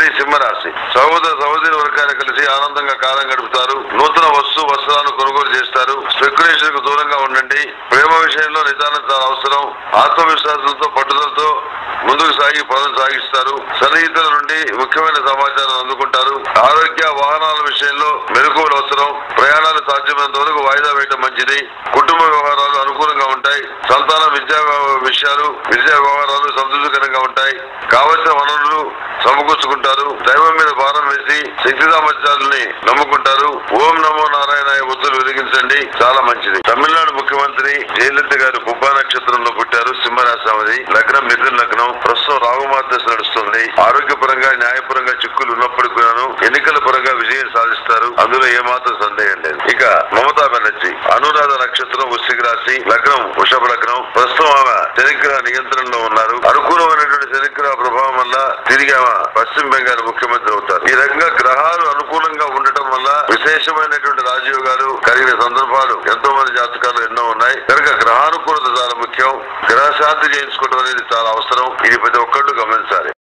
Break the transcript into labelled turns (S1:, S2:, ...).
S1: ఇది సింహరాశి. సహోదరి వర్గాన్ని కలిసి ఆనందంగా కాలం గడుపుతారు. నూతన వస్త్రాలను కొనుగోలు చేస్తారు. స్పెక్యులేషన్ కు దూరంగా ఉండండి. ప్రేమ విషయంలో నిదానం చాలా అవసరం. ఆత్మవిశ్వాసంతో పట్టుదలతో ముందుకు సాగి పనులు సాగిస్తారు. సన్నిహితుల నుండి ముఖ్యమైన సమాచారం అందుకుంటారు. ఆరోగ్య వాహనాల విషయంలో మెలకువలు అవసరం. ప్రయాణాలు సాధ్యమైనంత వరకు వాయిదా వేయడం మంచిది. కుటుంబ వ్యవహారాలు అనుకూలంగా ఉంటాయి. సంతానం విద్యా వ్యవహారాలు సంతృప్తికరంగా ఉంటాయి. కావలసిన వనరులు సమకూర్చుకుంటారు. దైవం మీద భారం వేసి శక్తి సామర్థ్యాలని నమ్ముకుంటారు. ఓం నమో నారాయణ ఒత్తులు వెలిగించండి, చాలా మంచిది. తమిళనాడు ముఖ్యమంత్రి జయలలిత గారు పుబ్బా నక్షత్రంలో పుట్టారు. సింహరాశి ఆమెది. లగ్నం మిథున లగ్నం. ప్రస్తుతం రాహుమార్దశ నడుస్తుంది. ఆరోగ్యపరంగా న్యాయపరంగా చిక్కులు ఉన్నప్పటికీ ఎన్నికల పరంగా విజయం సాధిస్తారు. అందులో ఏమాత్రం సందేహం లేదు. ఇక మమతా బెనర్జీ అనురాధ నక్షత్రం వృశ్చిక రాశి. లగ్నం వృషభ లగ్నం. ప్రస్తుతం ఆమె శనిగ్రహ నియంత్రణలో ఉన్నారు. అనుకూలమైనటువంటి శనిగ్రహ ప్రభావం వల్ల తిరిగి ఆమె పశ్చిమ బెంగాల్ ముఖ్యమంత్రి అవుతారు. ఈ రకంగా గ్రహాలు అనుకూలంగా ఉండటం వల్ల విశేషమైనటువంటి రాజయోగాలు కలిగిన సందర్భాలు ఎంతో మంది జాతకాలు ఎన్నో ఉన్నాయి. కనుక గ్రహానుకూలత చాలా ముఖ్యం. గ్రహశాంతి చేయించుకోవడం అనేది చాలా అవసరం. ఇది ప్రతి ఒక్కళ్ళు గమనించాలి.